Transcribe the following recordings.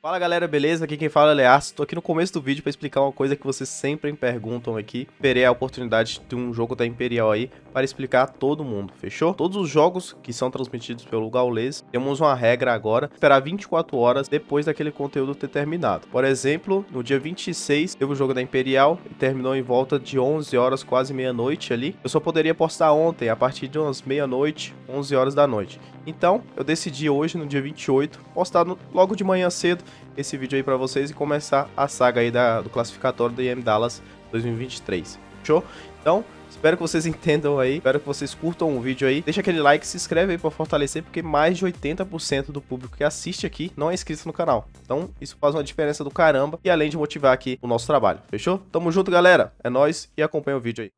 Fala galera, beleza? Aqui quem fala é Learce. Tô aqui no começo do vídeo pra explicar uma coisa que vocês sempre me perguntam aqui. Esperei a oportunidade de um jogo da Imperial aí para explicar a todo mundo, fechou? Todos os jogos que são transmitidos pelo Gaules, temos uma regra agora, esperar 24 horas depois daquele conteúdo ter terminado. Por exemplo, no dia 26 teve o jogo da Imperial e terminou em volta de 11 horas, quase meia-noite ali. Eu só poderia postar ontem, a partir de umas meia-noite, 11 horas da noite. Então, eu decidi hoje, no dia 28, postar logo de manhã cedo esse vídeo aí pra vocês e começar a saga aí do classificatório do IEM Dallas 2023. Fechou? Então, espero que vocês entendam aí, espero que vocês curtam o vídeo aí. Deixa aquele like, se inscreve aí pra fortalecer, porque mais de 80% do público que assiste aqui não é inscrito no canal. Então, isso faz uma diferença do caramba e além de motivar aqui o nosso trabalho. Fechou? Tamo junto, galera. É nóis e acompanha o vídeo aí.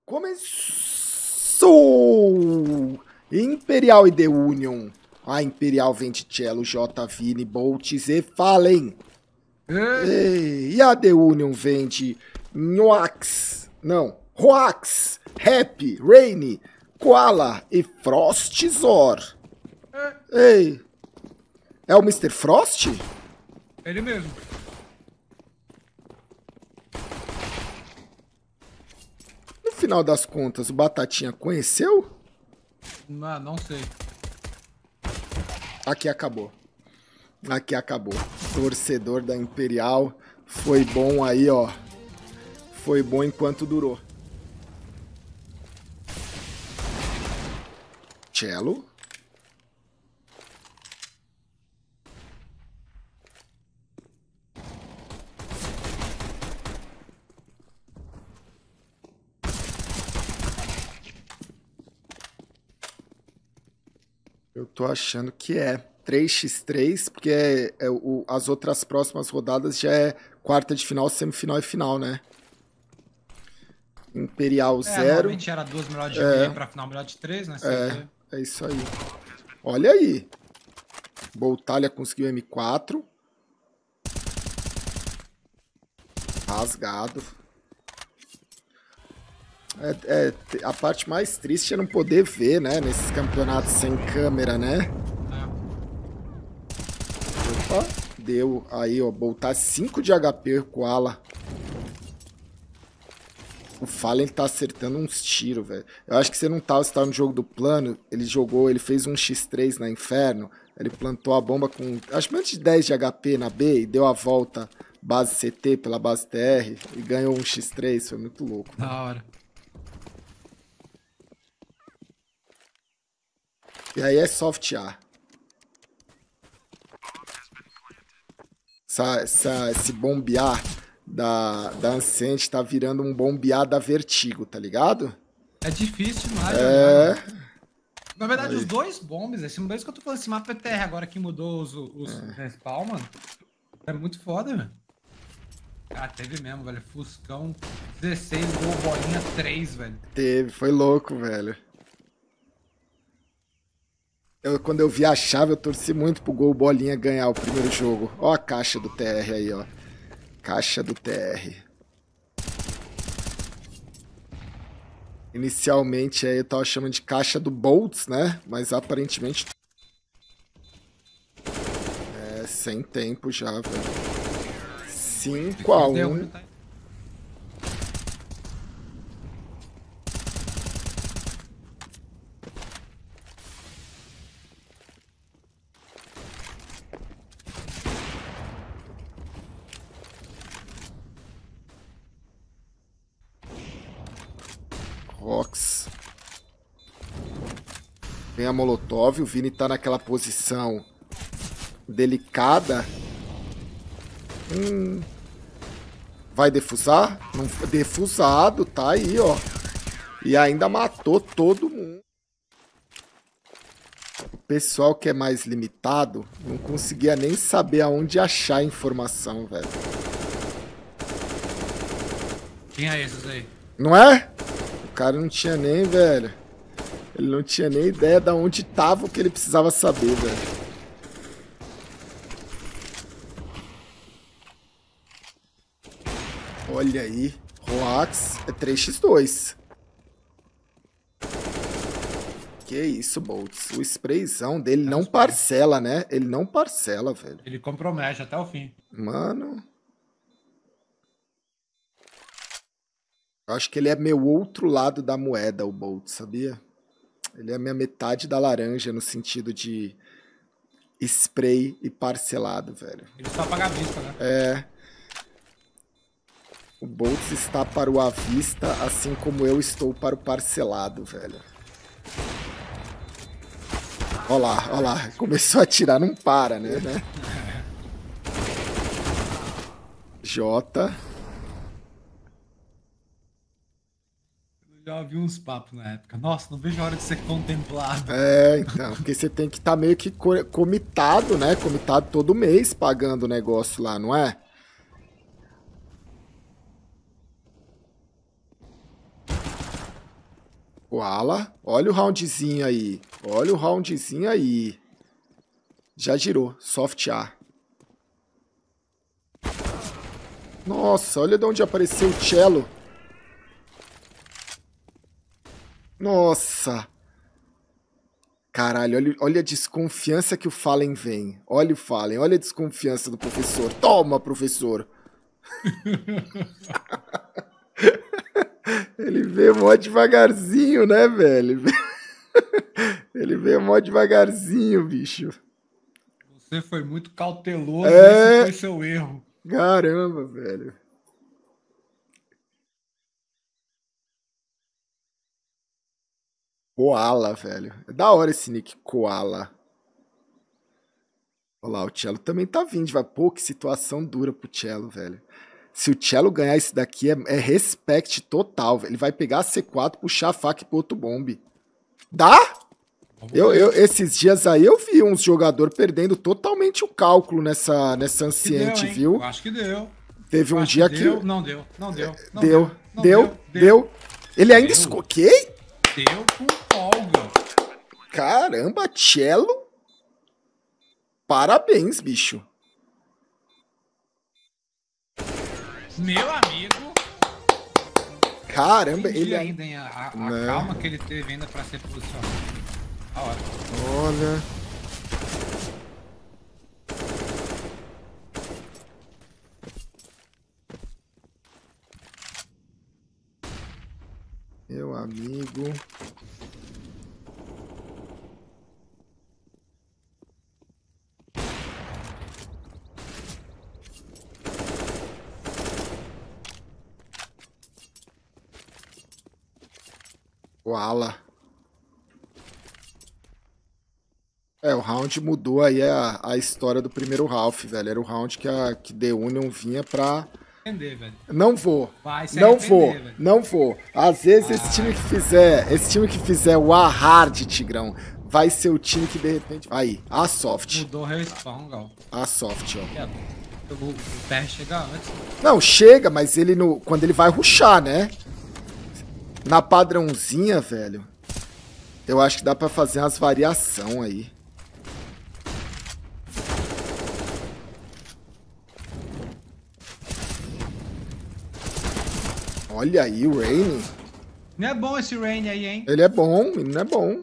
Começou! Imperial e The Union. A Imperial vende Cello, J, Vini, Boltz e Fallen. E a The Union vende Noax, não, Roax, Happy, Rainy, Koala e Frostzor. Ei, é o Mr. Frost? Ele mesmo. No final das contas, o Batatinha conheceu? Não sei. Aqui acabou. Aqui acabou. Torcedor da Imperial. Foi bom aí, ó. Foi bom enquanto durou. Cello. Eu tô achando que é 3x3, porque as outras próximas rodadas já é quarta de final, semifinal e final, né? Imperial 0. Normalmente era duas melhores de meio pra final, melhor de 3, né? É isso aí. Olha aí. Boltalha conseguiu M4. Rasgado. A parte mais triste é não poder ver, né? Nesses campeonatos sem câmera, né? Opa, deu aí, ó. Boltar 5 de HP, Koala. O Fallen tá acertando uns tiros, velho. Eu acho que você tá no jogo do plano. Ele fez um X3 na Inferno. Ele plantou a bomba com, acho menos de 10 de HP na B e deu a volta base CT pela base TR e ganhou um X3. Foi muito louco. Da hora. E aí é soft A. Esse bombear da Ancient tá virando um bombear da Vertigo, tá ligado? É difícil demais. Na verdade, aí. Os dois bombes, esse mesmo que eu tô falando, esse mapa é TR agora que mudou os respawn, mano. É muito foda, velho. Ah, teve mesmo, velho. Fuscão 16, gol bolinha 3, velho. Teve, foi louco, velho. Quando eu vi a chave, eu torci muito pro Gol Bolinha ganhar o primeiro jogo. Ó a caixa do TR aí, ó. Caixa do TR. Inicialmente aí eu tava chamando de caixa do Boltz, né? Mas aparentemente... sem tempo já, velho. 5-1. Rox. Vem a Molotov. O Vini tá naquela posição delicada. Vai defusar? Não, defusado, tá aí, ó. E ainda matou todo mundo. O pessoal que é mais limitado não conseguia nem saber aonde achar a informação, velho. Quem é esses aí? Não é? O cara não tinha nem, velho. Ele não tinha nem ideia de onde tava o que ele precisava saber, velho. Olha aí. Roax é 3x2. Que isso, Boltz. O sprayzão dele não parcela, né? Ele não parcela, velho. Ele compromete até o fim. Mano. Eu acho que ele é meu outro lado da moeda, o Boltz, sabia? Ele é a minha metade da laranja no sentido de spray e parcelado, velho. Ele só paga a vista, né? É. O Boltz está para o à vista, assim como eu estou para o parcelado, velho. Olha lá. Começou a atirar, não para, né? J. Já ouvi uns papos na época. Nossa, não vejo a hora de ser contemplado. É, então, porque você tem que estar meio que comitado, né? Comitado todo mês pagando o negócio lá, não é? Koala, olha o roundzinho aí. Olha o roundzinho aí. Já girou, soft A. Nossa, olha de onde apareceu o cello. Nossa. Caralho, olha a desconfiança que o Fallen vem. Olha o Fallen, olha a desconfiança do professor. Toma, professor. Ele veio mó devagarzinho, né, velho? Ele veio mó devagarzinho, bicho. Você foi muito cauteloso, esse foi seu erro. Caramba, velho. Koala, velho. É da hora esse nick, Koala. Olha lá, o Cello também tá vindo. Pô, que situação dura pro Cello, velho. Se o Cello ganhar esse daqui, é respect total. Ele vai pegar a C4, puxar a faca e pro outro bombe. Dá? Esses dias aí eu vi uns jogadores perdendo totalmente o cálculo nessa anciente, viu? Eu acho que deu. Teve um dia que... Não deu. Deu. Ele ainda escoquei? Deu com folga. Caramba, Cello. Parabéns, bicho. Meu amigo. Caramba, ele ainda... A calma que ele teve ainda pra ser posicionado. A hora. Olha... Meu amigo... Koala. O round mudou aí a história do primeiro Ralph, velho. Era o round que The Union vinha pra... Velho. Não vou. Velho. Não vou. Às vezes esse time que fizer o A-Hard, Tigrão, vai ser o time que de repente... Aí, a Soft. Mudou o respawn, Gal. A Soft, ó. O PR chega antes. Não, chega, mas ele quando ele vai rushar, né? Na padrãozinha, velho, eu acho que dá pra fazer umas variações aí. Olha aí o Rain. Não é bom esse Rain aí, hein? Ele é bom, não é bom.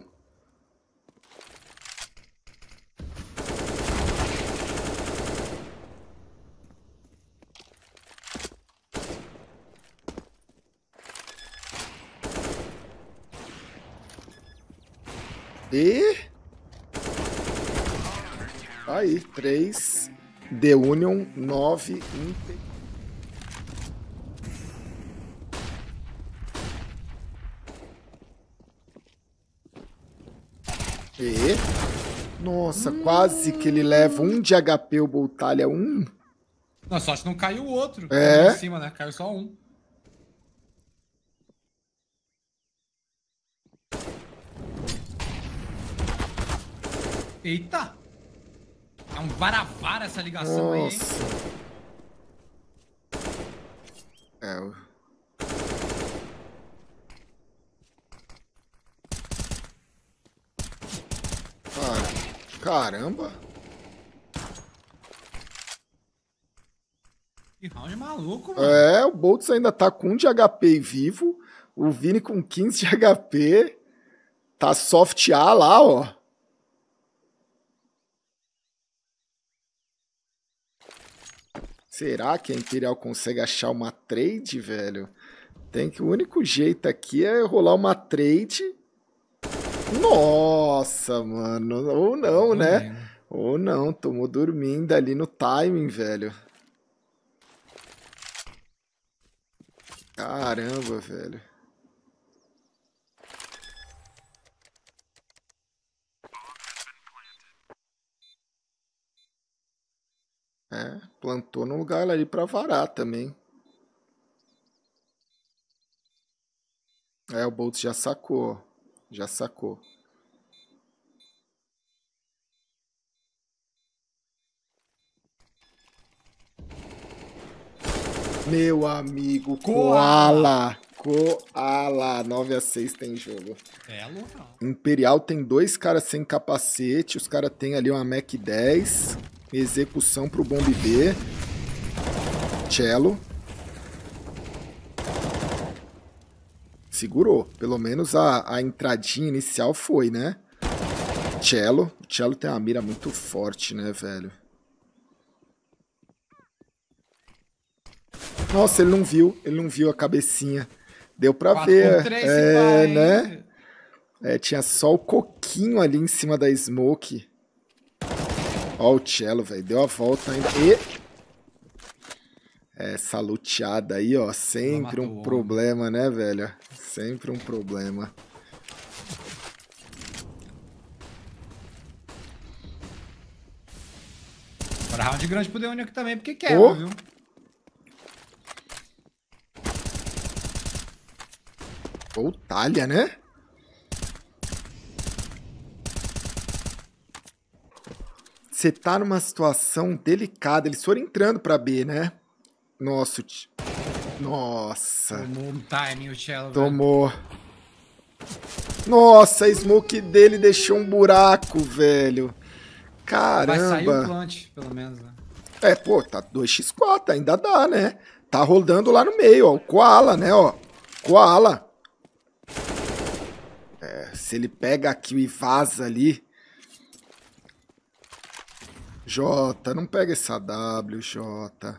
E... Aí, 3. The Union, 9. E... Nossa, quase que ele leva 1 de HP, o Boltalha 1. Não, só que não caiu o outro. É. Em cima, né? Caiu só um. Eita! É um vara-vara essa ligação. Nossa. Aí, hein? Caramba. Que round maluco, mano. O Boltz ainda tá com 1 de HP vivo. O Vini com 15 de HP. tá soft A lá, ó. Será que a Imperial consegue achar uma trade, velho? Tem que o único jeito aqui é rolar uma trade. Nossa, mano. Ou não, né? Ou não, tomou dormindo ali no timing, velho. Caramba, velho. É, plantou no lugar ali pra varar também. É, o Bolt já sacou. Já sacou. Meu amigo, Koala. Koala. 9-6 tem jogo. É louco. Imperial tem 2 caras sem capacete. Os caras têm ali uma Mac 10. Execução pro Bomb B. Cello. Segurou. Pelo menos a entradinha inicial foi, né? Cello. O Cello tem uma mira muito forte, né, velho? Nossa, ele não viu a cabecinha. Deu pra ver. Né? É, tinha só o coquinho ali em cima da smoke. Ó o Cello, velho. Deu a volta ainda. E... essa luteada aí, ó. Sempre um problema, né, velho? Sempre um problema. Agora round grande pro Deúnio aqui também, porque quebra, viu? Ou talha, né? Você tá numa situação delicada. Eles foram entrando pra B, né? Nossa. Nossa. Tomou um timing o Cello. Tomou. Velho. Nossa, a smoke dele deixou um buraco, velho. Caramba. Vai sair o plant, pelo menos, né? É, pô, tá 2x4, ainda dá, né? Tá rodando lá no meio, ó. O Koala, né, ó. Koala. Se ele pega aqui e vaza ali. Jota, não pega essa W, Jota.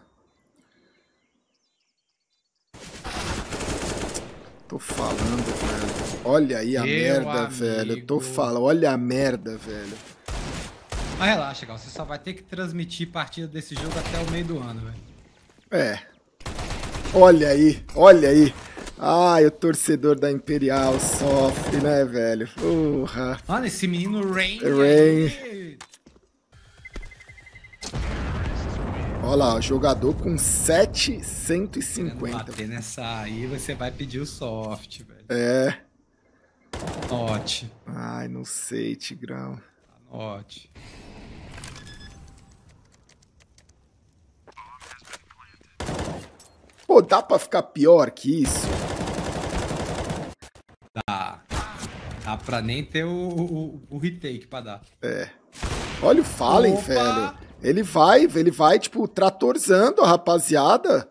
Tô falando, velho. Olha aí a merda, amigo. Velho. Tô falando, olha a merda, velho. Mas relaxa, Gal. Você só vai ter que transmitir partida desse jogo até o meio do ano, velho. É. Olha aí, olha aí. Ai, o torcedor da Imperial sofre, né, velho? Porra. Mano, esse menino Rain. Olha lá, jogador com 750. Bater nessa aí, você vai pedir o soft, velho. É. Note. Ai, não sei, Tigrão. Note. Pô, dá pra ficar pior que isso? Dá. Dá pra nem ter o retake pra dar. É. Olha o Fallen, velho. Ele vai, tipo, tratorzando a rapaziada.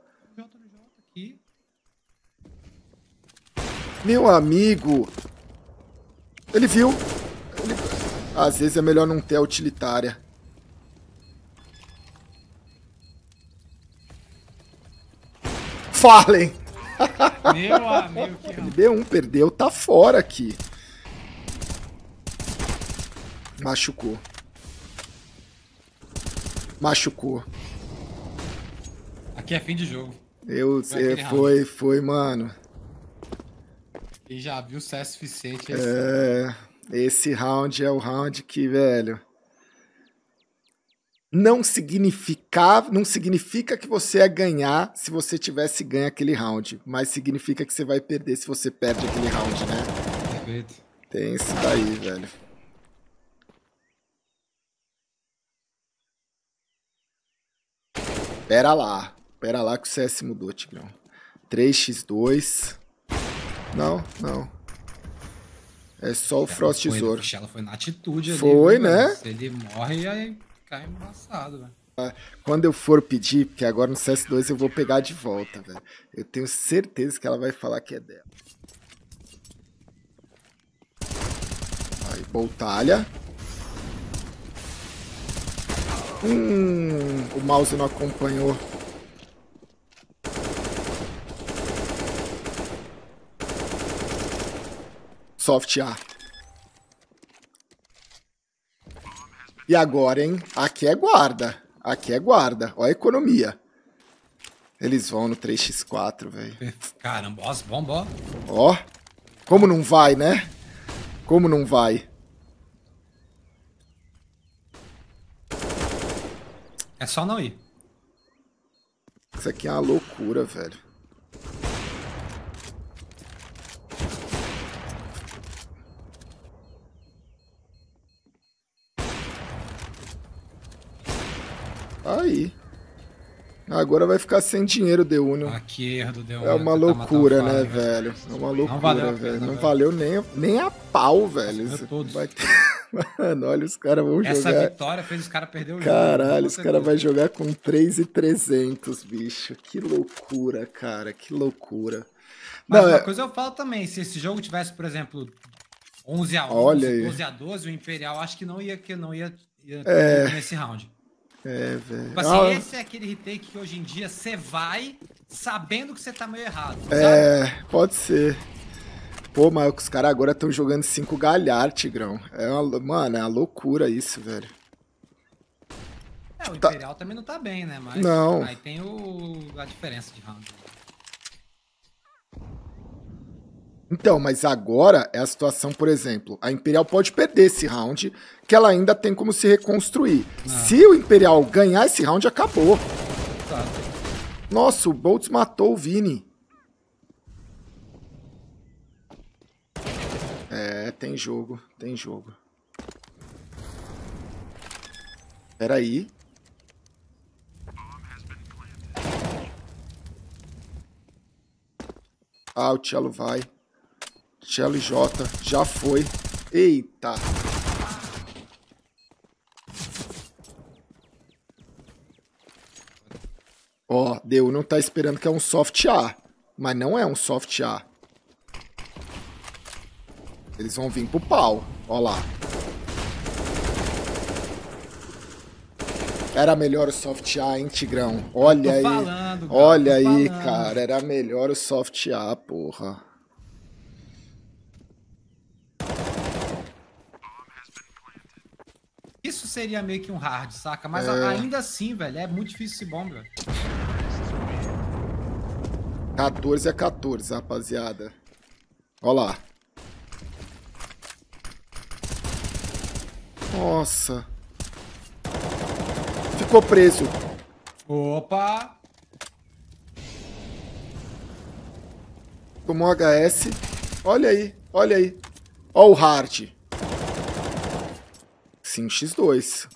Meu amigo. Ele viu. Às vezes é melhor não ter a utilitária. Fallen. Meu amigo, que LB1 perdeu, tá fora aqui. Machucou. Machucou. Aqui é fim de jogo. Foi, mano. E já viu se é suficiente. Esse round é o round que, velho... Não significa que você ia ganhar se você tivesse ganho aquele round. Mas significa que você vai perder se você perde aquele round, né? Perfeito. Tem isso daí, velho. Pera lá que o CS mudou, Tigrão. 3x2. Não. É só o Frost Tesouro. Ela foi na atitude ali. Foi, né? Se ele morre, aí cai embaçado, velho. Quando eu for pedir, porque agora no CS2 eu vou pegar de volta, velho. Eu tenho certeza que ela vai falar que é dela. Aí, Boltalha. O mouse não acompanhou. Soft A. E agora, hein? Aqui é guarda. Aqui é guarda. Ó a economia. Eles vão no 3x4, velho. Caramba, ó, bomba, ó. Ó. Como não vai, né? Como não vai? É só não ir. Isso aqui é uma loucura, velho. Aí. Agora vai ficar sem dinheiro, The Union. Ah, que erro do The Union. É uma loucura, né, velho? É uma loucura, velho. Não valeu nem a pau, velho. Vai ter... Mano, olha, os caras vão jogar... Essa vitória fez os caras perder o jogo. Caralho, os caras vão jogar com 3.300, bicho. Que loucura, cara. Que loucura. Mas uma coisa eu falo também. Se esse jogo tivesse, por exemplo, 11-11, 12-12, o Imperial acho que não ia nesse round. É, velho. Tipo assim, esse é aquele retake que hoje em dia você vai sabendo que você tá meio errado. Sabe? Pode ser. Pô, mas os caras agora estão jogando 5 galhar, Tigrão. Mano, é uma loucura isso, velho. O Imperial também não tá bem, né? Mas não. Aí tem a diferença de round. Então, mas agora é a situação, por exemplo, a Imperial pode perder esse round, que ela ainda tem como se reconstruir. Se o Imperial ganhar esse round, acabou. Tá. Nossa, o Boltz matou o Vini. Tem jogo, tem jogo. Peraí. Ah, o Cello vai. Cello e J, já foi. Eita. Ó, deu, não tá esperando que é um soft A. Mas não é um soft A. Eles vão vir pro pau. Ó lá. Era melhor o soft A, hein, Tigrão? Olha aí. Olha aí, cara. Era melhor o soft A, porra. Isso seria meio que um hard, saca? Mas ainda assim, velho, é muito difícil esse bomb, velho. 14-14, rapaziada. Ó lá. Nossa. Ficou preso. Opa! Tomou HS. Olha aí, olha aí. Ó o hard. 5x2.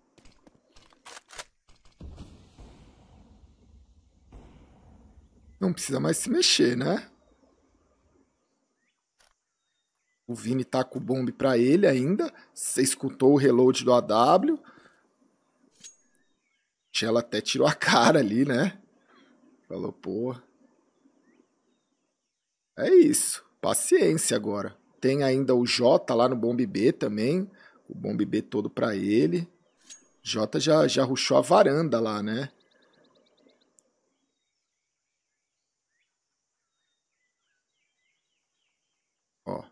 Não precisa mais se mexer, né? O Vini tá com o bombe pra ele ainda. Você escutou o reload do AW. Ela até tirou a cara ali, né? Falou, pô. É isso. Paciência agora. Tem ainda o J lá no bombe B também. O bombe B todo pra ele. J já rushou a varanda lá, né? Ó.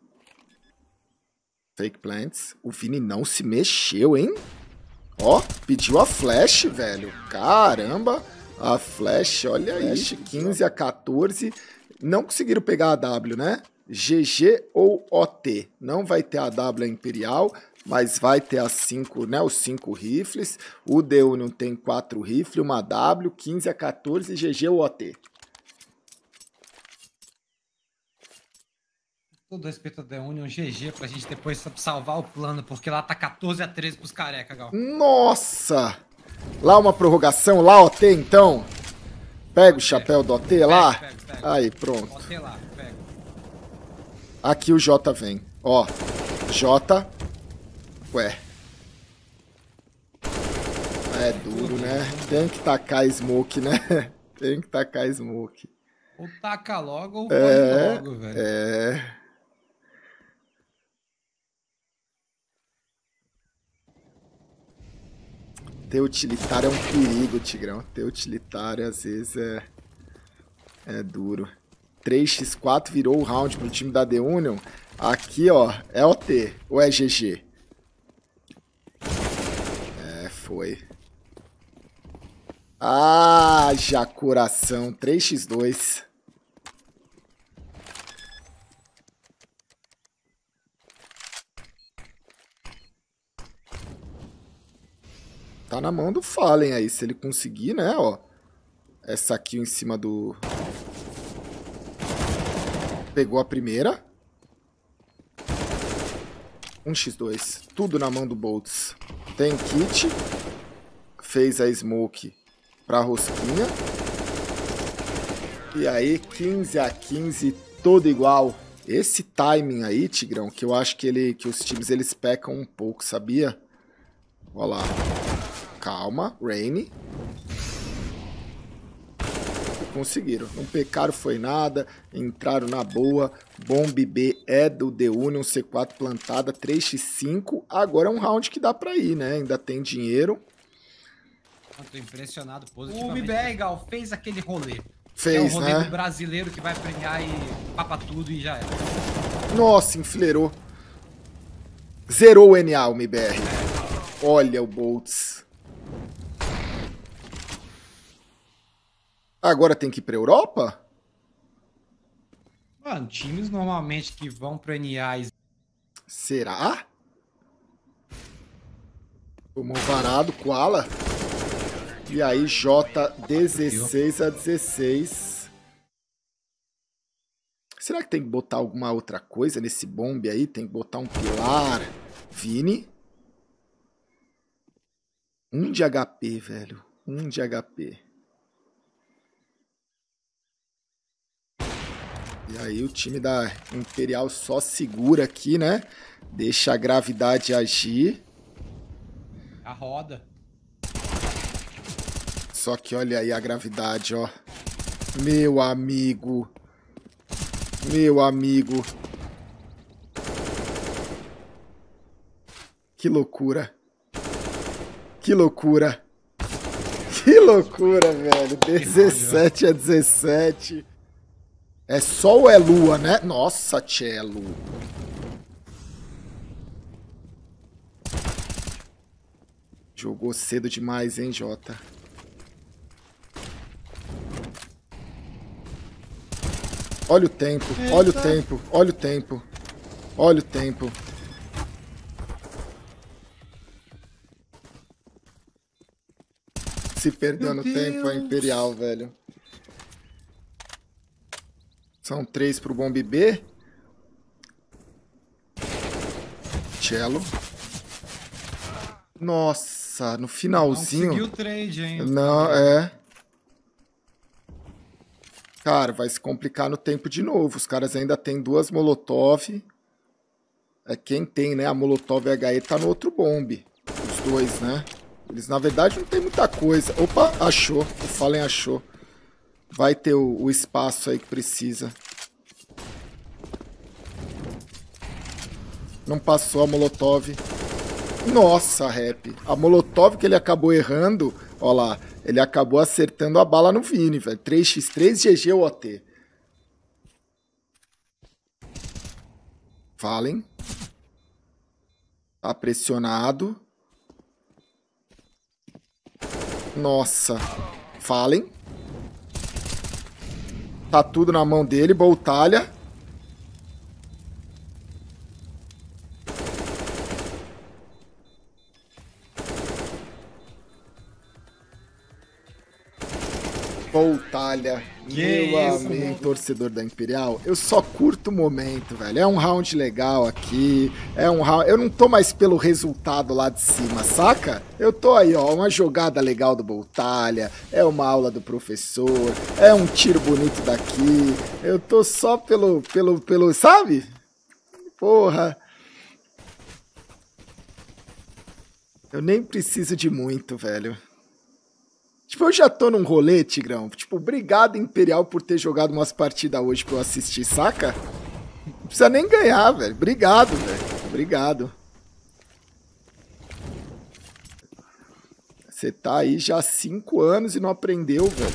Fake plants. O Vini não se mexeu, hein? Ó, pediu a flash, velho. Caramba. A flash, olha aí. 15-14. Não conseguiram pegar a W, né? GG ou OT. Não vai ter a W Imperial, mas vai ter as 5, né? Os 5 rifles. O The Union tem 4 rifles, uma W, 15-14, GG ou OT. Todo respeito ao The Union, GG pra gente depois salvar o plano, porque lá tá 14-13 pros careca, Gal. Nossa! Lá uma prorrogação, lá OT então? Pega o chapéu do OT lá? Pega. Aí, pronto. OT lá, pega. Aqui o J vem. Ó, J. Ué. É duro, né? Tem que tacar smoke, né? Tem que tacar smoke. Ou taca logo ou morre logo, velho. É. Ter utilitário é um perigo, Tigrão. Ter utilitário, às vezes, é duro. 3x4 virou o round pro time da The Union. Aqui, ó, é OT ou é GG? Foi. Ah, já coração. 3x2. Tá na mão do Fallen aí, se ele conseguir, né, ó. Essa aqui em cima do... Pegou a primeira. 1x2. Tudo na mão do Boltz. Tem kit. Fez a smoke pra rosquinha. E aí, 15-15, todo igual. Esse timing aí, Tigrão, que eu acho que os times eles pecam um pouco, sabia? Olha lá. Calma, Rainy. Conseguiram. Não pecaram, foi nada. Entraram na boa. Bomb B é do The Union. C4 plantada. 3x5. Agora é um round que dá pra ir, né? Ainda tem dinheiro. Eu tô impressionado positivamente. O MBR, Gal, fez aquele rolê. Fez, é um rolê né? do brasileiro que vai premiar e papa tudo e já era. Nossa, enfileirou. Zerou o NA, o MBR. Olha o Boltz. Agora tem que ir pra Europa? Mano, times normalmente que vão pro NA... Será? Tomou varado, Koala. E aí, J 16-16. Será que tem que botar alguma outra coisa nesse bombe aí? Tem que botar um pilar. Vini. 1 de HP, velho. 1 de HP. E aí o time da Imperial só segura aqui, né? Deixa a gravidade agir. A roda. Só que olha aí a gravidade, ó. Meu amigo. Meu amigo. Que loucura. Que loucura. Que loucura, velho. 17-17. É sol ou é lua, né? Nossa, Cello. Jogou cedo demais, hein, Jota? Olha o tempo, olha o tempo, olha o tempo. Olha o tempo. Se perdeu no tempo a Imperial, velho. São 3 pro Bomb B. Cello. Nossa, no finalzinho... Não conseguiu o trade, hein? Não, é... Cara, vai se complicar no tempo de novo. Os caras ainda tem 2 Molotov. É quem tem, né? A Molotov e a HE tá no outro bombe. Os dois, né? Eles, na verdade, não tem muita coisa. Opa, achou. O Fallen achou. Vai ter o espaço aí que precisa. Não passou a Molotov. Nossa, Rap. A Molotov que ele acabou errando, ó lá, ele acabou acertando a bala no Vini, velho. 3x3, GG o OT. Fallen. Tá pressionado. Nossa. Fallen. Tá tudo na mão dele, Boltalha. Boltalha, meu amigo, torcedor da Imperial, eu só curto o momento, velho. É um round legal aqui, é um round... Eu não tô mais pelo resultado lá de cima, saca? Eu tô aí, ó, uma jogada legal do Boltalha, é uma aula do professor, é um tiro bonito daqui. Eu tô só pelo, sabe? Porra. Eu nem preciso de muito, velho. Tipo, eu já tô num rolê, Tigrão. Tipo, obrigado, Imperial, por ter jogado umas partidas hoje pra eu assistir, saca? Não precisa nem ganhar, velho. Obrigado, velho. Obrigado. Você tá aí já há 5 anos e não aprendeu, velho.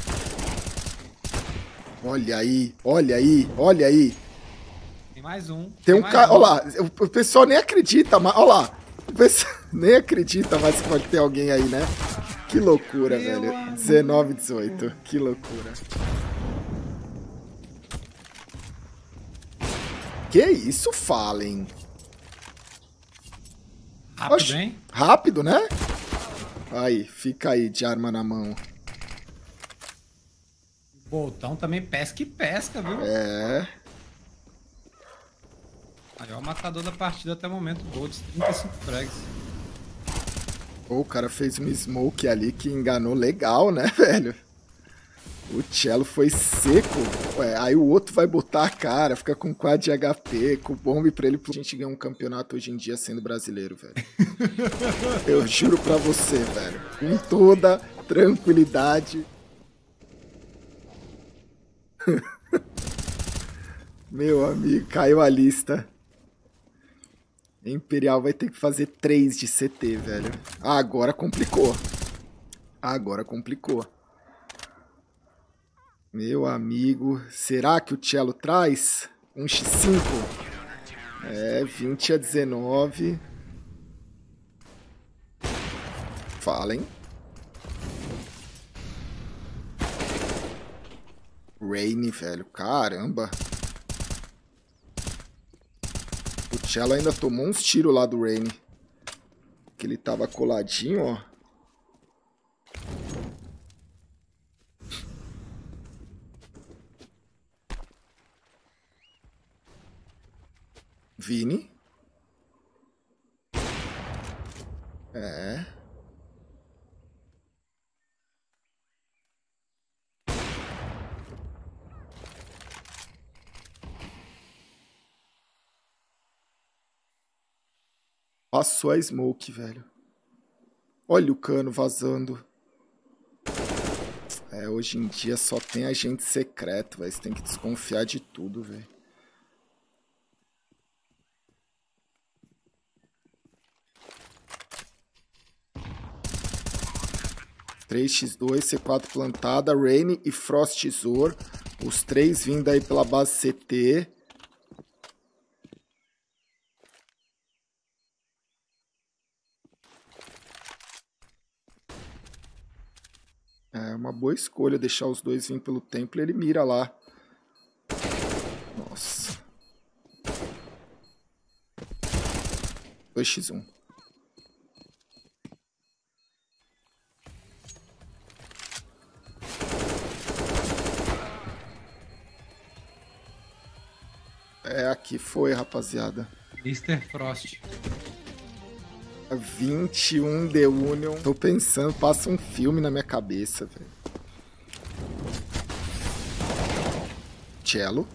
Olha aí, olha aí, olha aí. Tem mais um. Tem um cara, olha lá, o pessoal nem acredita, mas olha lá. O pessoal nem acredita mais que pode ter alguém aí, né? Que loucura, velho. 19, 18, que loucura. Que isso, Fallen? Rápido, Oxi, hein? rápido, né? Aí, fica aí de arma na mão. Boltão também pesca e pesca, viu? É. Maior matador da partida até o momento. Bolts, 35 frags. Pô, o cara fez um smoke ali que enganou legal, né, velho? O cello foi seco. Ué, aí o outro vai botar a cara, fica com 4 de HP, com bomba pra ele. A gente ganhar um campeonato hoje em dia sendo brasileiro, velho. Eu juro pra você, velho. Com toda tranquilidade. Meu amigo, caiu a lista. Imperial vai ter que fazer 3 de CT, velho. Ah, agora complicou. Agora complicou. Meu amigo, será que o cello traz? 1x5? É, 20 a 19. Falem. Rain, velho, caramba. O cello ainda tomou uns tiros lá do Rain. Que ele tava coladinho, ó. Vini. É. Passou a smoke, velho. Olha o cano vazando. É, hoje em dia só tem agente secreto, velho. Você tem que desconfiar de tudo, velho. 3x2, C4 plantada, Rain e Frost Tesouro. Os 3 vindo aí pela base CT. É uma boa escolha deixar os 2 vir pelo templo, ele mira lá. Nossa. 2x1. É, aqui foi, rapaziada. Mr. Frost. 21 The Union. Tô pensando, passa um filme na minha cabeça, velho. Cello.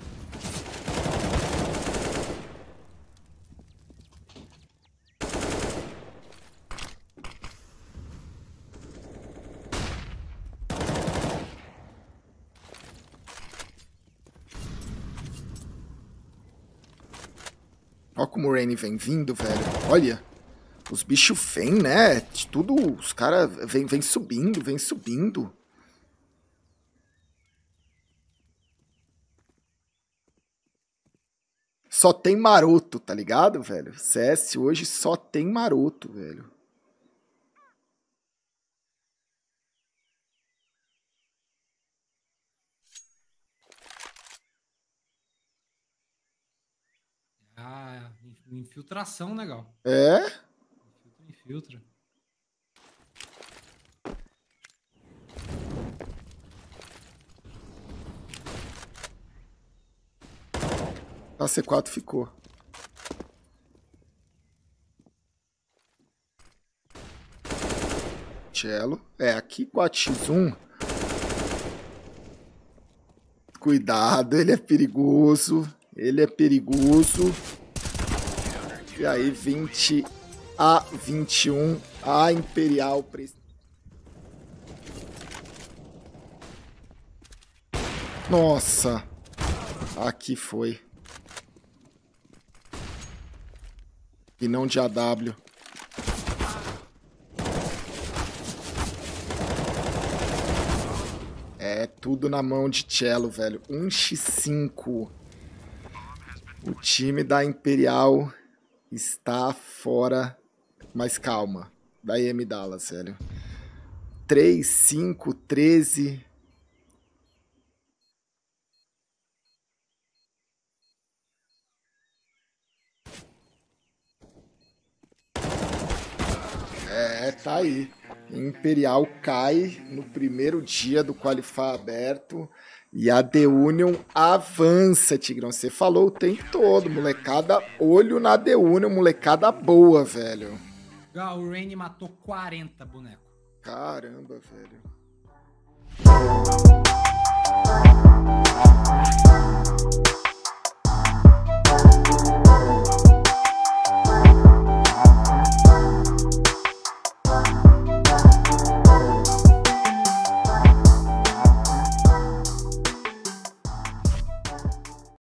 Olha como o Rain vem vindo, velho. Olha. Os bichos vêm, né? Tudo. Os caras vem subindo, vem subindo. Só tem maroto, tá ligado, velho? CS hoje só tem maroto, velho. Ah, infiltração, legal. É? Infiltra. A C4 ficou. Cello. É, aqui 4x1. Cuidado, ele é perigoso. Ele é perigoso. E aí, 20 a 21. A Imperial. Nossa. Aqui foi. E não de AW. É tudo na mão de Cello, velho. 1x5. O time da Imperial está fora. Mas calma. Da IM Dallas, velho. 3, 5, 13. É, tá aí. Imperial cai no primeiro dia do Qualify aberto e a The Union avança, Tigrão. Você falou o tempo todo, molecada, olho na The Union, molecada boa, velho. O Rain matou 40 bonecos. Caramba, velho.